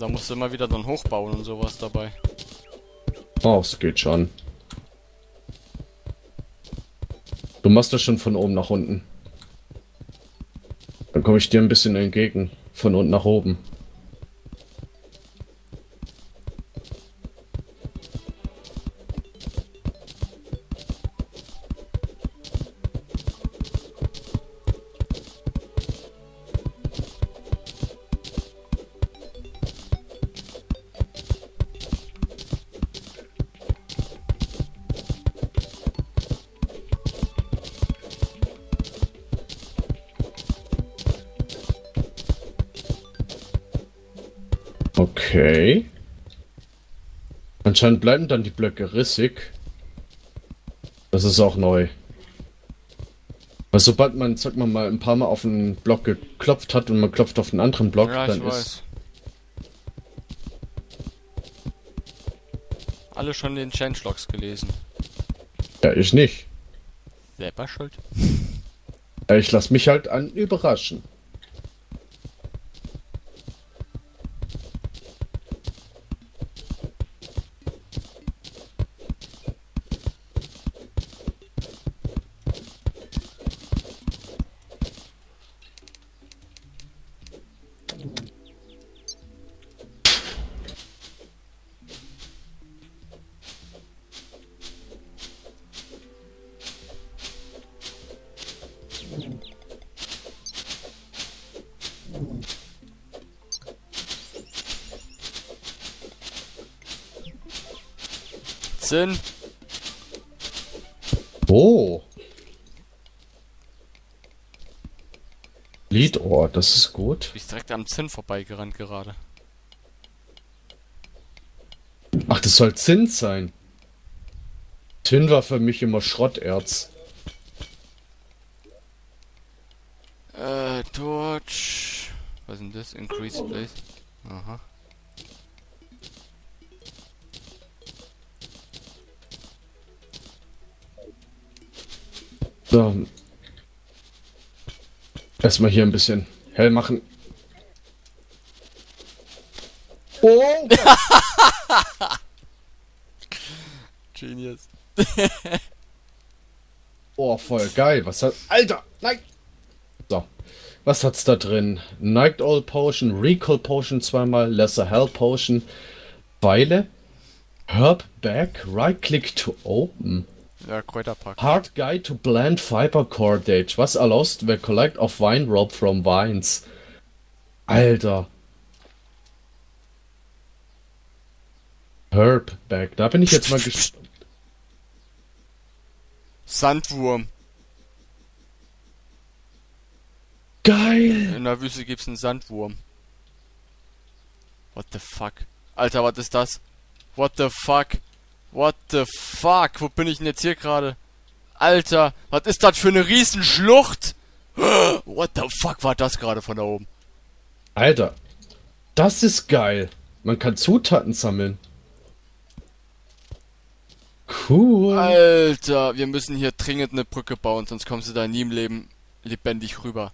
da musst du immer wieder dann hochbauen und sowas dabei. Oh, es geht schon. Du machst das schon von oben nach unten. Dann komme ich dir ein bisschen entgegen. Von unten nach oben. Okay. Anscheinend bleiben dann die Blöcke rissig. Das ist auch neu. Weil sobald man, sag mal, ein paar Mal auf einen Block geklopft hat und man klopft auf einen anderen Block, Ja, dann ich weiß. Alle schon den Changelogs gelesen. Ja, ich nicht. Selber schuld. Ich lasse mich halt an überraschen. Sinn. Oh. Liedohr, das ist gut. Du bist direkt am Zinn vorbeigerannt gerade. Ach, das soll Zinn sein. Tin war für mich immer Schrotterz. Torch. Was ist denn das? Increase Place. Aha. So. Erstmal hier ein bisschen hell machen. Oh! Genius. Oh, voll geil. Was hat... Alter! Nein! So. Was hat's da drin? Night Owl Potion, Recall Potion zweimal, Lesser Hell Potion, Weile, Herb Bag, Right Click to Open, Ja, Kräuterpack. Hard Guide to Blend Fiber Cordage. Was allows the collect of wine rope from vines? Alter. Herb Bag. Da bin ich jetzt mal gespannt. Sandwurm. Geil! In der Wüste gibt's einen Sandwurm. What the fuck? Alter, was ist das? What the fuck? What the fuck? Wo bin ich denn jetzt hier gerade? Alter, was ist das für eine Riesenschlucht? What the fuck war das gerade von da oben? Alter. Das ist geil. Man kann Zutaten sammeln. Cool. Alter, wir müssen hier dringend eine Brücke bauen, sonst kommst du da nie im Leben lebendig rüber.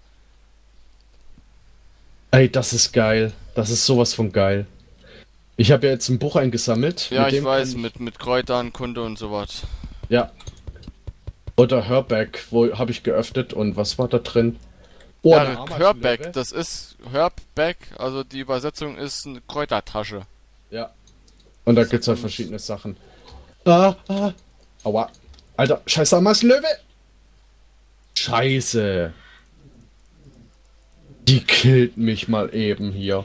Ey, das ist geil. Das ist sowas von geil. Ich habe ja jetzt ein Buch eingesammelt. Ja, mit ich dem weiß, kann mit Kräutern, Kunde und sowas. Ja. Oder Herback, wo habe ich geöffnet und was war da drin? Oh, eine Ja, Ameisennöwe. Herback, das ist Herback, also die Übersetzung ist eine Kräutertasche. Ja. Und da gibt's halt verschiedene Sachen. Aua. Alter, scheiße, Ameisennöwe! Scheiße. Die killt mich mal eben hier.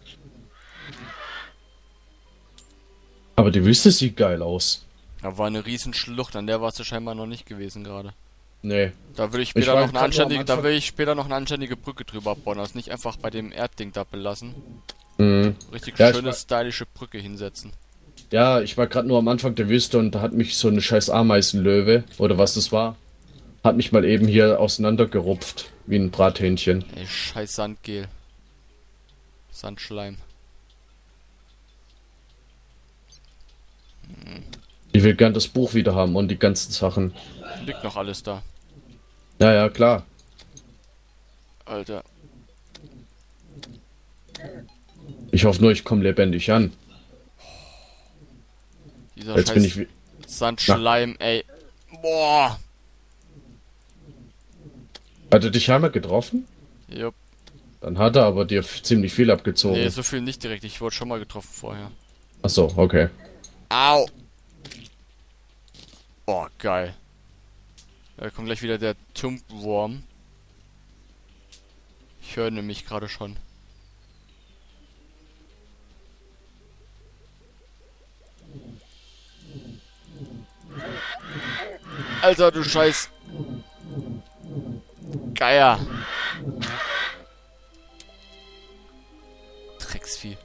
Aber die Wüste sieht geil aus. Da war eine Riesenschlucht, an der warst du scheinbar noch nicht gewesen gerade. Nee. Da will ich Ich später war noch eine grad nur am anständige, da Anfang. will ich später noch eine anständige Brücke drüber bauen, also nicht einfach bei dem Erdding da belassen. Mhm. Richtig Ja, schöne, stylische Brücke hinsetzen. Ja, ich war gerade nur am Anfang der Wüste und da hat mich so eine scheiß Ameisenlöwe, oder was das war, hat mich mal eben hier auseinandergerupft, wie ein Brathähnchen. Ey, scheiß Sandgel. Sandschleim. Ich will gern das Buch wieder haben und die ganzen Sachen. Liegt noch alles da. Ja, ja, klar. Alter. Ich hoffe nur, ich komme lebendig an. Dieser Jetzt scheiß bin ich... Sandschleim, ey. Boah. Hat er dich einmal getroffen? Jupp. Dann hat er aber dir ziemlich viel abgezogen. Nee, so viel nicht direkt. Ich wurde schon mal getroffen vorher. Achso, okay. Au. Oh, geil. Da kommt gleich wieder der Tumpwurm. Ich höre nämlich gerade schon. Alter, du Scheiß. Geier. Drecksvieh.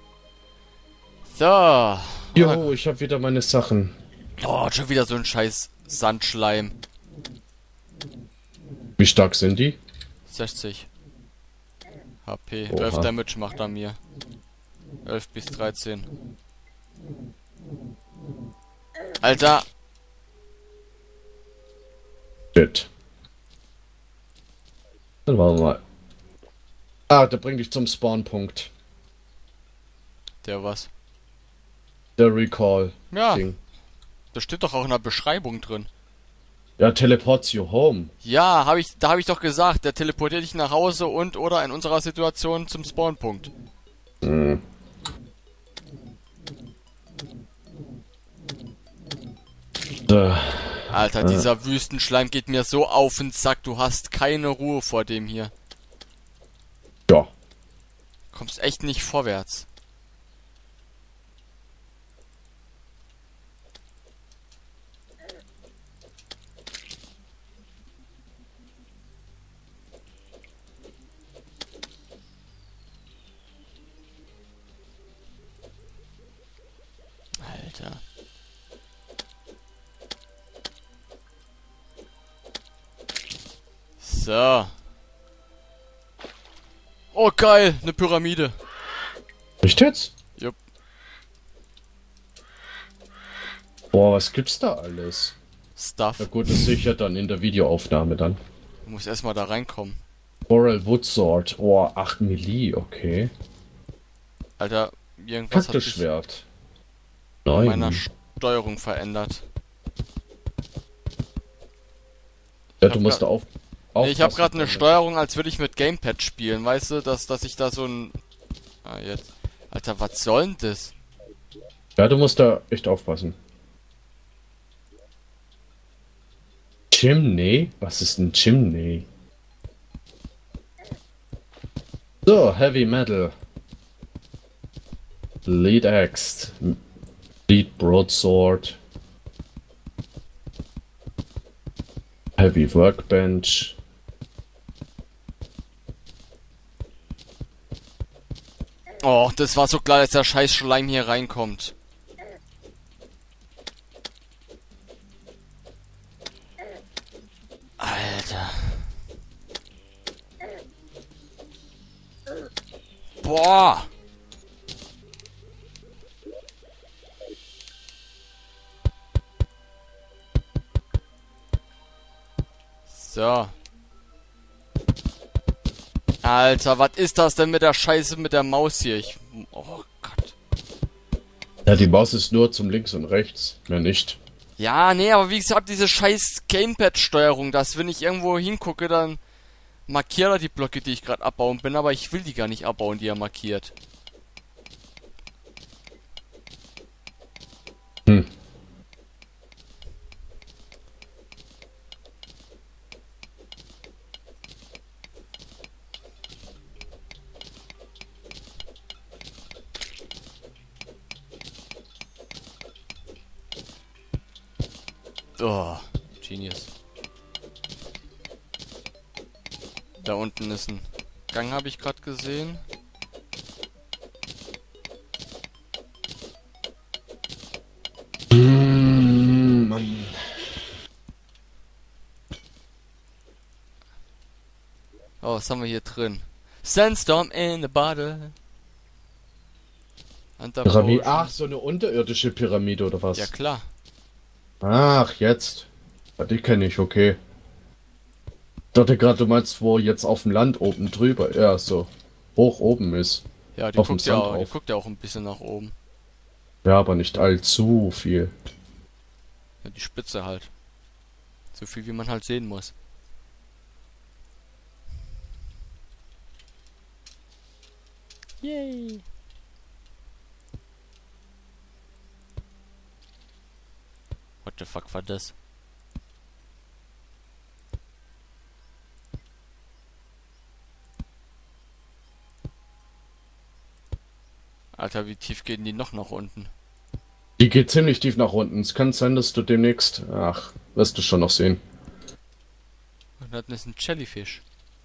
So. Jo, ich habe wieder meine Sachen. Oh, schon wieder so ein scheiß Sandschleim. Wie stark sind die? 60 HP. Oha. 11 Damage macht er mir. 11 bis 13. Alter. Shit. Dann machen wir mal. Ah, der bringt dich zum Spawnpunkt. Der was? Der Recall. Ja, Ding. das steht doch auch in der Beschreibung drin. Ja, teleports you home. Ja, da habe ich doch gesagt, der teleportiert dich nach Hause und oder in unserer Situation zum Spawnpunkt. Hm. Alter, dieser Wüstenschleim geht mir so auf den Sack, du hast keine Ruhe vor dem hier. Ja. Kommst echt nicht vorwärts. Alter. So. Oh geil, eine Pyramide. Echt jetzt? Jupp. Boah, was gibt's da alles? Stuff. Na gut, das sehe ich ja dann in der Videoaufnahme dann. Du musst erstmal da reinkommen. Coral Wood Sword. Oh, 8 Melee, okay. Alter, irgendwas hat sich Kaktusschwert. an 9. meiner Steuerung verändert. Ja, hab du musst grad- auf. Nee, ich habe aufpassen, gerade eine Freunde. Steuerung, als würde ich mit Gamepad spielen, weißt du, dass ich da so ein... Ah, jetzt. Alter, was soll denn das? Ja, du musst da echt aufpassen. Chimney? Was ist ein Chimney? So, Heavy Metal. Lead Axe. Lead Broadsword. Heavy Workbench. Oh, das war so klar, dass der scheiß Schleim hier reinkommt. Alter. Boah. So. Alter, was ist das denn mit der Scheiße mit der Maus hier? Oh Gott. Ja, die Maus ist nur zum Links und Rechts. Mehr nicht. Ja, nee, aber wie gesagt, diese scheiß Gamepad-Steuerung, dass wenn ich irgendwo hingucke, dann markiert er die Blöcke, die ich gerade abbauen bin, aber ich will die gar nicht abbauen, die er markiert. Hm. Oh, Genius. Da unten ist ein Gang, habe ich gerade gesehen. Mann. Oh, was haben wir hier drin? Sandstorm in the bottle. Pyramide. Ach, so eine unterirdische Pyramide oder was? Ja klar. Ach, jetzt. Ja, die kenne ich, okay. Ich dachte gerade, du meinst, wo jetzt auf dem Land oben drüber, ja, so hoch oben ist. Ja, auf dem Sand die auf. guckt ja auch ein bisschen nach oben. Ja, aber nicht allzu viel. Ja, die Spitze halt. So viel wie man halt sehen muss. Yay! What the fuck war das? Alter, wie tief gehen die noch nach unten? Die geht ziemlich tief nach unten. Es kann sein, dass du demnächst... Ach, wirst du schon noch sehen. Und dann ist ein Jellyfish.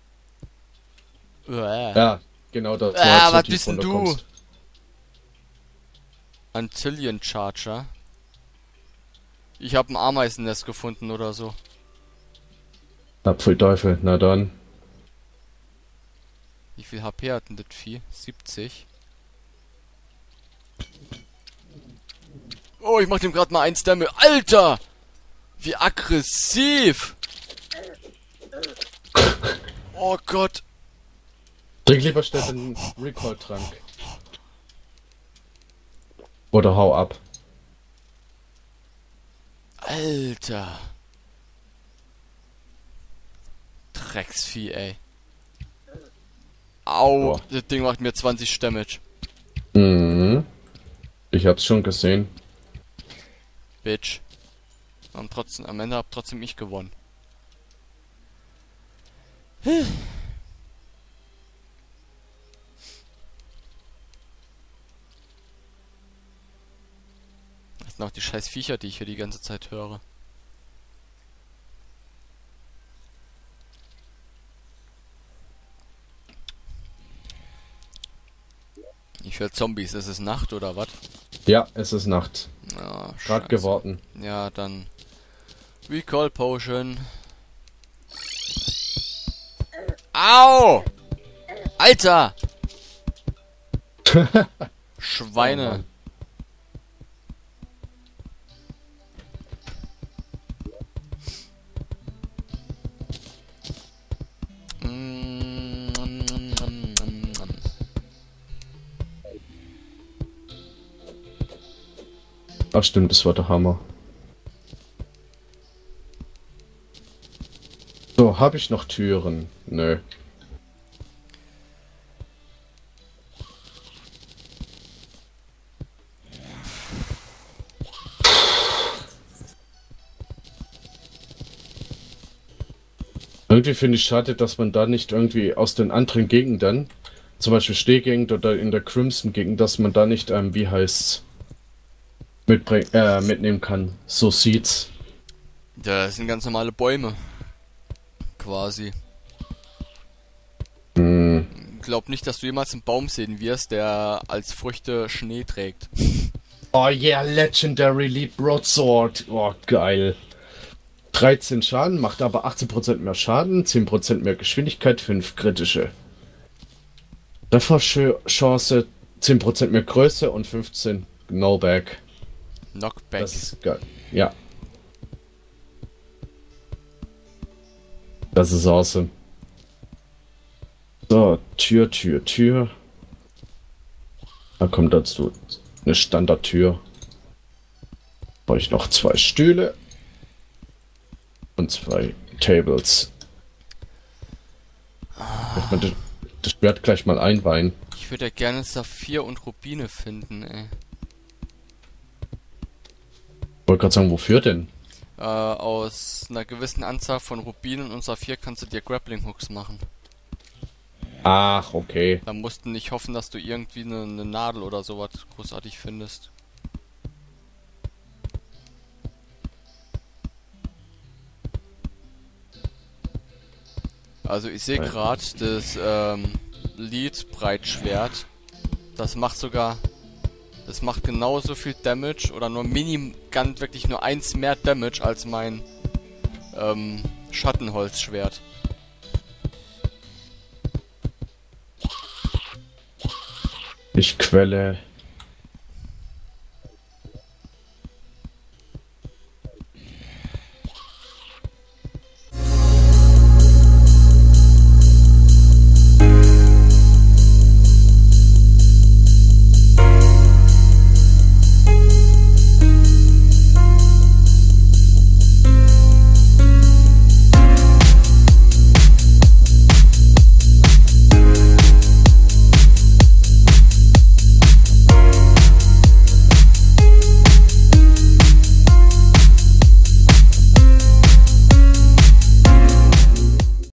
Uäh. Ja, genau das. Was bist denn du? Antillion Charger. Ich habe ein Ameisennest gefunden oder so. Apfelteufel, na dann. Wie viel HP hat denn das Vieh? 70. Oh, ich mach dem gerade mal 1 Damage. Alter! Wie aggressiv! Oh Gott! Trink lieber schnell den Recall-Trank. Oder hau ab. Alter! Drecksvieh, ey. Au! Boah. Das Ding macht mir 20 Damage. Mhm. Ich hab's schon gesehen. Bitch. Und trotzdem, am Ende hab trotzdem ich gewonnen. Das sind auch die scheiß Viecher, die ich hier die ganze Zeit höre. Ich höre Zombies. Ist es Nacht oder was? Ja, es ist Nacht. Ja, Gerade geworden. Ja, dann Recall Potion. Au! Alter! Schweine. Ach stimmt, das war der Hammer. So, habe ich noch Türen? Nö. Irgendwie finde ich schade, dass man da nicht irgendwie aus den anderen Gegenden, zum Beispiel Stehgegend oder in der Crimson-Gegend, dass man da nicht, wie heißt's, mitnehmen kann. So sieht's. Das sind ganz normale Bäume. Quasi. Hm. Glaub nicht, dass du jemals einen Baum sehen wirst, der als Früchte Schnee trägt. Oh yeah, Legendary Leap Broadsword. Oh, geil. 13 Schaden, macht aber 18% mehr Schaden, 10% mehr Geschwindigkeit, 5 kritische. Trefferchance, 10% mehr Größe und 15 Knowback. Knockback. Das ist geil. Ja. Das ist awesome. So, Tür. Da kommt dazu eine Standardtür. Brauche ich noch 2 Stühle. Und 2 Tables. Ich möchte das Schwert gleich mal einweihen. Ich würde ja gerne Saphir und Rubine finden, ey. Ich wollte gerade sagen, wofür denn? Aus einer gewissen Anzahl von Rubinen und Saphir kannst du dir Grappling Hooks machen. Ach, okay. Da musst du nicht hoffen, dass du irgendwie eine Nadel oder sowas großartig findest. Also ich sehe gerade das Lead-Breitschwert. Das macht sogar... Das macht genauso viel Damage oder nur wirklich nur 1 mehr Damage als mein Schattenholzschwert. Ich quelle